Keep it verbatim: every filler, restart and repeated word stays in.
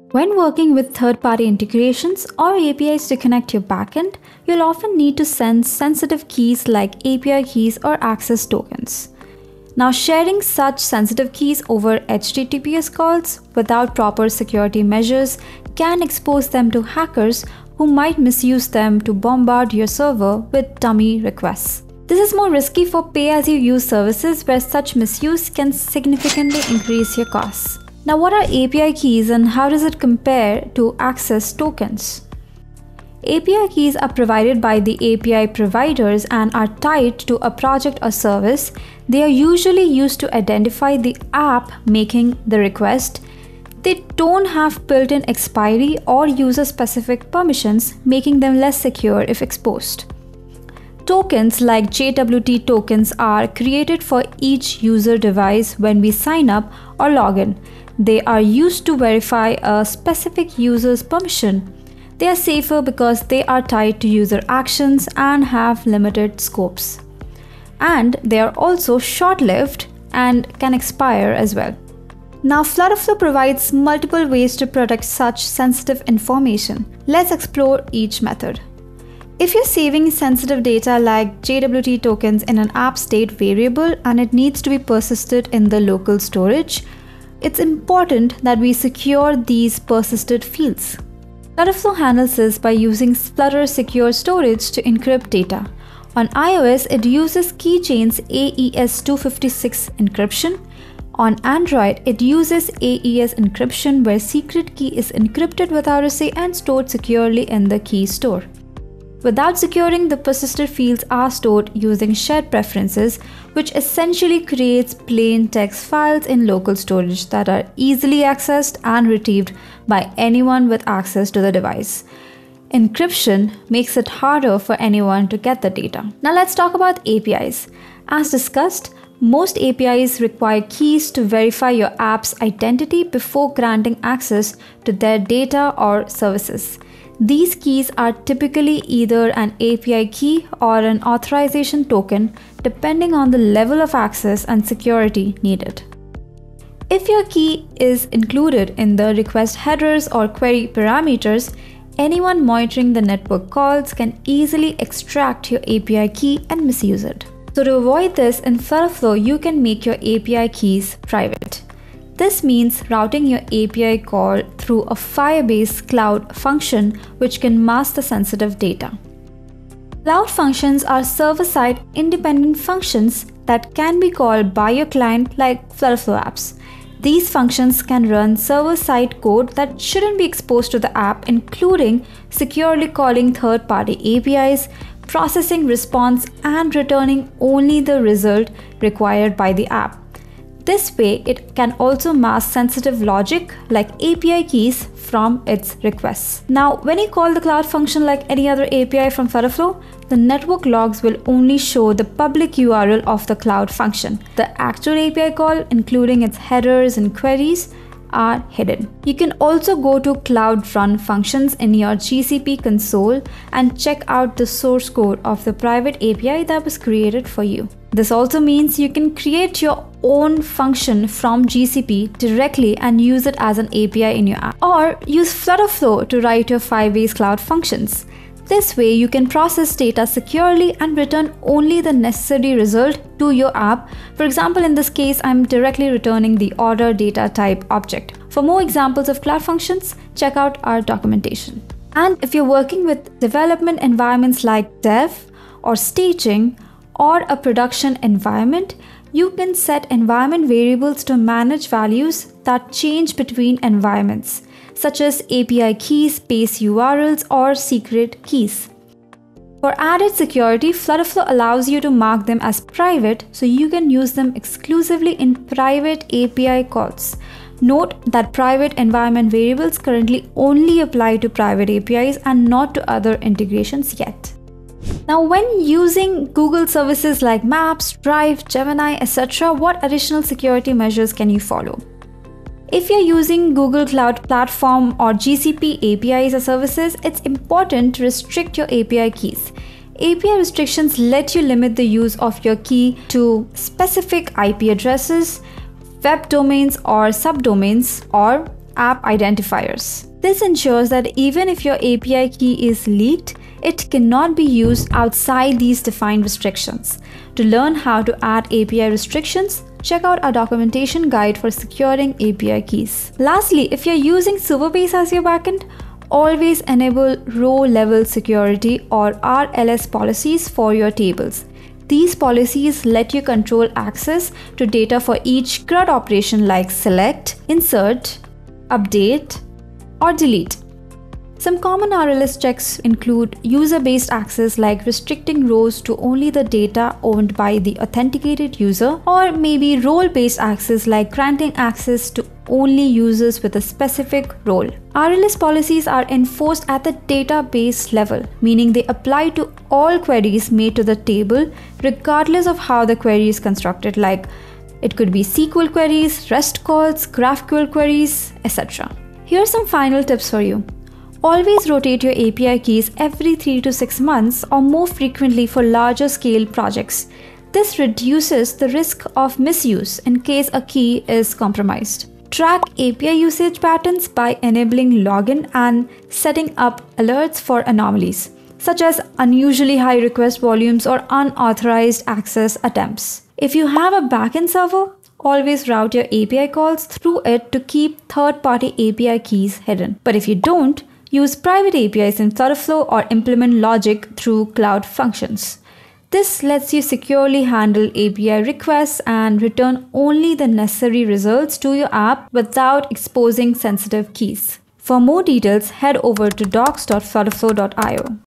When working with third-party integrations or A P Is to connect your backend, you'll often need to send sensitive keys like A P I keys or access tokens. Now, sharing such sensitive keys over H T T P S calls without proper security measures can expose them to hackers who might misuse them to bombard your server with dummy requests. This is more risky for pay-as-you-use services where such misuse can significantly increase your costs. Now, what are A P I keys and how does it compare to access tokens? A P I keys are provided by the A P I providers and are tied to a project or service. They are usually used to identify the app making the request. They don't have built-in expiry or user-specific permissions, making them less secure if exposed. Tokens like J W T tokens are created for each user device when we sign up or log in. They are used to verify a specific user's permission. They are safer because they are tied to user actions and have limited scopes. And they are also short-lived and can expire as well. Now, FlutterFlow provides multiple ways to protect such sensitive information. Let's explore each method. If you're saving sensitive data like J W T tokens in an app state variable and it needs to be persisted in the local storage, it's important that we secure these persisted fields. FlutterFlow handles this by using Flutter Secure Storage to encrypt data. On iOS, it uses keychains A E S two fifty-six encryption. On Android, it uses A E S encryption where secret key is encrypted without a say and stored securely in the key store. Without securing, the persisted fields are stored using shared preferences, which essentially creates plain text files in local storage that are easily accessed and retrieved by anyone with access to the device. Encryption makes it harder for anyone to get the data. Now let's talk about A P Is. As discussed, most A P Is require keys to verify your app's identity before granting access to their data or services. These keys are typically either an A P I key or an authorization token, depending on the level of access and security needed. If your key is included in the request headers or query parameters, anyone monitoring the network calls can easily extract your A P I key and misuse it. So to avoid this, in FlutterFlow, you can make your A P I keys private. This means routing your A P I call through a Firebase cloud function which can mask the sensitive data. Cloud functions are server-side independent functions that can be called by your client like FlutterFlow apps. These functions can run server-side code that shouldn't be exposed to the app, including securely calling third-party A P Is, processing response, and returning only the result required by the app. This way, it can also mask sensitive logic like A P I keys from its requests. Now, when you call the cloud function like any other A P I from FlutterFlow, the network logs will only show the public U R L of the cloud function. The actual A P I call, including its headers and queries, are hidden. You can also go to Cloud Run functions in your G C P console and check out the source code of the private A P I that was created for you. This also means you can create your own function from G C P directly and use it as an A P I in your app. Or use FlutterFlow to write your Firebase cloud functions. This way, you can process data securely and return only the necessary result to your app. For example, in this case, I'm directly returning the order data type object. For more examples of cloud functions, check out our documentation. And if you're working with development environments like dev or staging or a production environment, you can set environment variables to manage values that change between environments, such as A P I keys, base U R Ls, or secret keys. For added security, FlutterFlow allows you to mark them as private so you can use them exclusively in private A P I calls. Note that private environment variables currently only apply to private A P Is and not to other integrations yet. Now, when using Google services like Maps, Drive, Gemini, et cetera, what additional security measures can you follow? If you're using Google Cloud Platform or G C P A P Is or services, it's important to restrict your A P I keys. A P I restrictions let you limit the use of your key to specific I P addresses, web domains or subdomains, or app identifiers. This ensures that even if your A P I key is leaked, it cannot be used outside these defined restrictions. To learn how to add A P I restrictions, check out our documentation guide for securing A P I keys. Lastly, if you're using Supabase as your backend, always enable row-level security or R L S policies for your tables. These policies let you control access to data for each C R U D operation like select, insert, update, or delete. Some common R L S checks include user-based access like restricting rows to only the data owned by the authenticated user, or maybe role-based access like granting access to only users with a specific role. R L S policies are enforced at the database level, meaning they apply to all queries made to the table regardless of how the query is constructed, like it could be S Q L queries, REST calls, GraphQL queries, et cetera. Here are some final tips for you. Always rotate your A P I keys every three to six months or more frequently for larger scale projects. This reduces the risk of misuse in case a key is compromised. Track A P I usage patterns by enabling login and setting up alerts for anomalies, such as unusually high request volumes or unauthorized access attempts. If you have a backend server, always route your A P I calls through it to keep third-party A P I keys hidden. But if you don't, use private A P Is in FlutterFlow or implement logic through Cloud Functions. This lets you securely handle A P I requests and return only the necessary results to your app without exposing sensitive keys. For more details, head over to docs dot flutterflow dot i o.